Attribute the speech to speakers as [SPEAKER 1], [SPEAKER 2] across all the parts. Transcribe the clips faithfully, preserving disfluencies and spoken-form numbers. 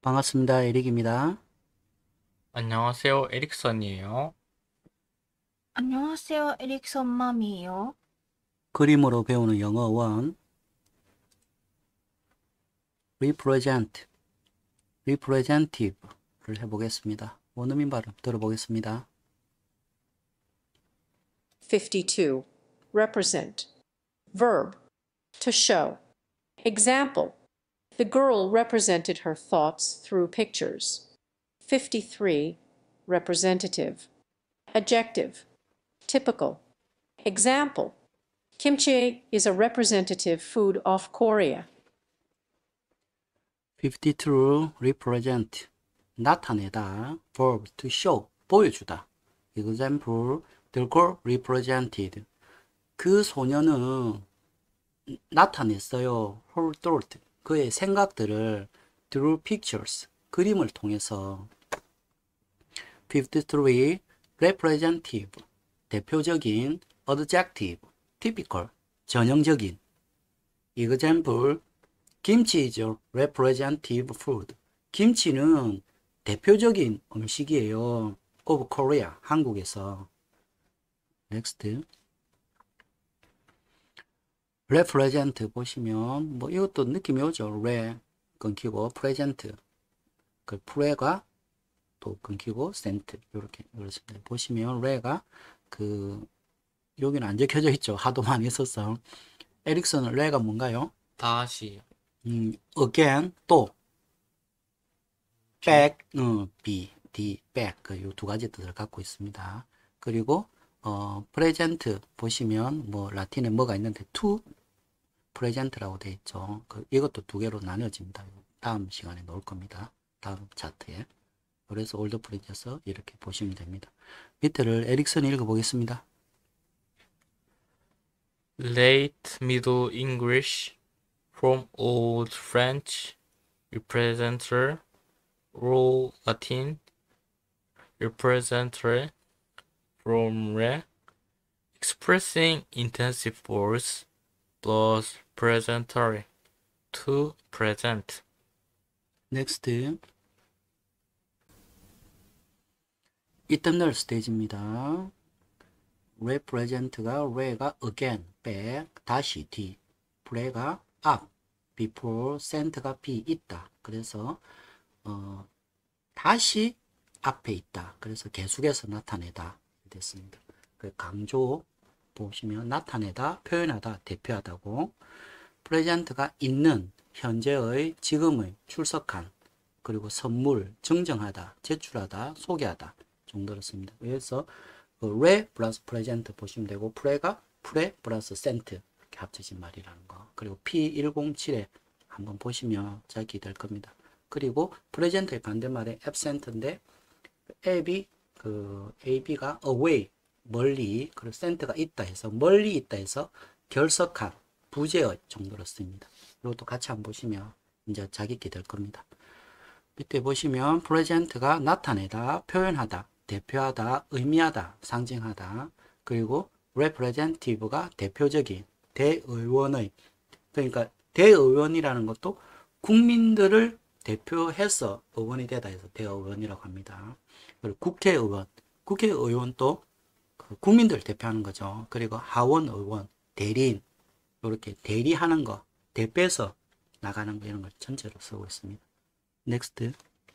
[SPEAKER 1] 반갑습니다. 에릭입니다.
[SPEAKER 2] 안녕하세요. 에릭선이에요.
[SPEAKER 3] 안녕하세요, 에릭선 맘이에요.
[SPEAKER 1] 그림으로 배우는 영어 원, represent, representative를 해보겠습니다. 원어민 발음 들어보겠습니다.
[SPEAKER 4] fifty-two. Represent. Verb. To show. Example. The girl represented her thoughts through pictures. fifty-three. Representative. Adjective. Typical. Example. Kimchi is a representative food of Korea.
[SPEAKER 1] fifty-two, represent, 나타내다, verb, to show, 보여주다. Example, the girl represented, 그 소녀는 나타냈어요. her thought, 그의 생각들을 through pictures, 그림을 통해서. fifty-three, representative, 대표적인, adjective, typical, 전형적인. example, 김치 is a representative food. 김치는 대표적인 음식이에요. of Korea, 한국에서. next. represent 보시면 뭐 이것도 느낌이 오죠. re 끊기고 present, 그 pre가 또 끊기고 sent 이렇게 그렇습니다. 보시면 re가 그 여기는 안 적혀져 있죠. 하도 많이 써서. 에릭슨은 re가 뭔가요?
[SPEAKER 2] 다시
[SPEAKER 1] 음, again 또 back, 어, b, d, back 그 두 가지 뜻을 갖고 있습니다. 그리고 어, present 보시면 뭐 라틴에 뭐가 있는데 to present라고 되어 있죠. 그 이것도 두 개로 나뉘어집니다. 다음 시간에 놓을 겁니다. 다음 차트에. 그래서 올드 프리저서 이렇게 보시면 됩니다. 밑에를 에릭슨이 읽어보겠습니다.
[SPEAKER 2] Late Middle English from Old French representer Old Latin representer from re expressing intensive force plus presentary to present.
[SPEAKER 1] next. 이튿날 스테이지입니다. represent가 re가 again, back, 다시 뒤, pre가 up, before, sent가 be, 있다. 그래서 어, 다시 앞에 있다. 그래서 계속해서 나타내다 됐습니다. 그 강조 보시면 나타내다, 표현하다, 대표하다고. present가 있는, 현재의, 지금의, 출석한, 그리고 선물, 증정하다, 제출하다, 소개하다 정도로 씁니다. 그래서 그 re 플러스 present 보시면 되고, pre가 pre 플러스 sent 이렇게 합쳐진 말이라는 거. 그리고 피 백칠에 한번 보시면 잘 기될 겁니다. 그리고 present의 반대말에 absent인데 ab이 그 ab가 away 멀리, 그리고 sent가 있다 해서 멀리 있다 해서 결석한 부재의 정도로 씁니다. 이것도 같이 한번 보시면 이제 자기게 될 겁니다. 밑에 보시면 present가 나타내다, 표현하다, 대표하다, 의미하다, 상징하다. 그리고 representative가 대표적인, 대의원의, 그러니까 대의원이라는 것도 국민들을 대표해서 의원이 되다 해서 대의원이라고 합니다. 그리고 국회의원, 국회의원도 국민들 대표하는 거죠. 그리고 하원의원, 대리인, 이렇게 대리하는 거, 대표해서 나가는 거 이런 걸 전체로 쓰고 있습니다. next.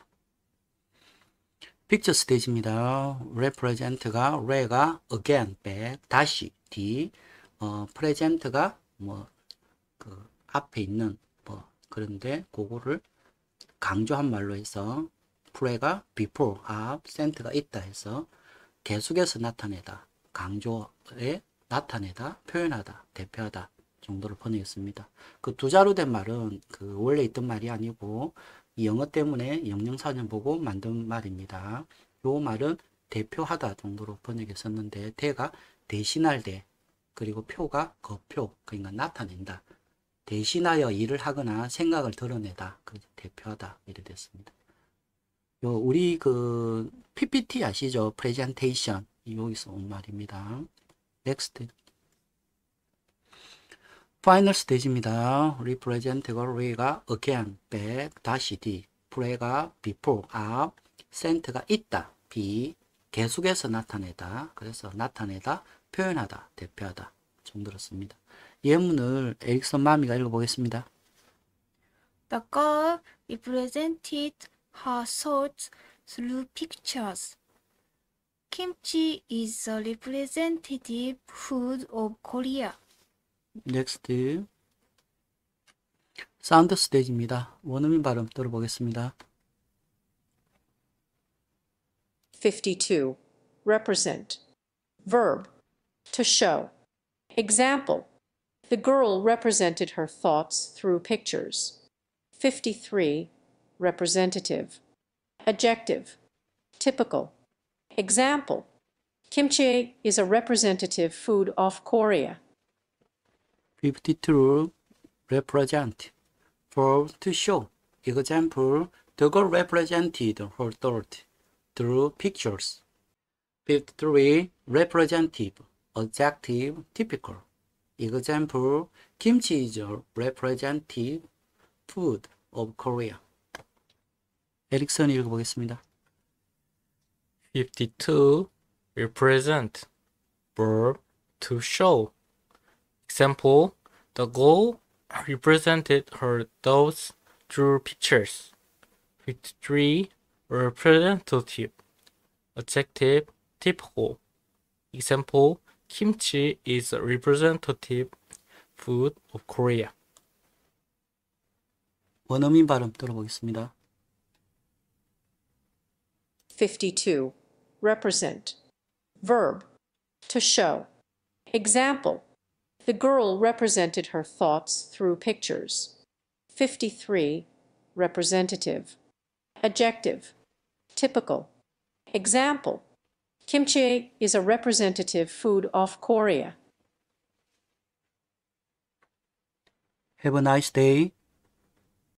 [SPEAKER 1] 픽처 스테이지입니다. represent가 re가 again, back, 다시 뒤, 어, present가 뭐 그 앞에 있는 뭐 그런데 그거를 강조한 말로 해서 pre가 before, 앞, sent가 있다 해서 계속해서 나타내다, 강조에 나타내다, 표현하다, 대표하다 정도로 번역했습니다. 그 두 자로 된 말은 그 원래 있던 말이 아니고 이 영어 때문에 영영사전 보고 만든 말입니다. 요 말은 대표하다 정도로 번역했었는데 대가 대신할 대, 그리고 표가 거표, 그러니까 나타낸다. 대신하여 일을 하거나 생각을 드러내다. 그래서 대표하다 이래 됐습니다. 요 우리 그 피피티 아시죠? 프레젠테이션 여기서 온 말입니다. 넥스트. 파이널 스테이지입니다. represent가 re가 again, back, 다시 뒤. 프레가 before, 앞, sent가 있다, be, 계속해서 나타내다, 그래서 나타내다, 표현하다, 대표하다 정도로 씁니다. 예문을 에릭슨 마미가 읽어보겠습니다.
[SPEAKER 3] The girl represented her thoughts through pictures. Kimchi is the representative food of Korea.
[SPEAKER 1] 넥스트 사운드 스테이지입니다. 원어민 발음 들어보겠습니다.
[SPEAKER 4] fifty-two. Represent. Verb. To show. Example. The girl represented her thoughts through pictures. fifty-three. Representative. Adjective. Typical. Example. Kimchi is a representative food of Korea.
[SPEAKER 1] fifty-two. Represent. Verb to show. Example. The girl represented her thought through pictures. fifty-three. Representative. Adjective. Typical. Example. Kimchi is a representative food of Korea. 에릭슨이 읽어보겠습니다.
[SPEAKER 2] fifty-two. Represent. Verb to show. Example, the girl represented her thoughts through pictures. fifty-three. Representative. Adjective, typical. Example, kimchi is a representative food of Korea.
[SPEAKER 1] 원어민 발음 들어보겠습니다.
[SPEAKER 4] fifty-two. Represent. Verb. To show. Example. The girl represented her thoughts through pictures. fifty-three. Representative. Adjective. Typical. Example. Kimchi is a representative food of Korea.
[SPEAKER 1] Have a nice day.